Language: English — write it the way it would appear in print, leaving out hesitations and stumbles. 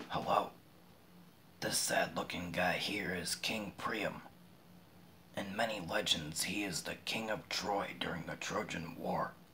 Hello. This sad-looking guy here is King Priam. In many legends, he is the king of Troy during the Trojan War.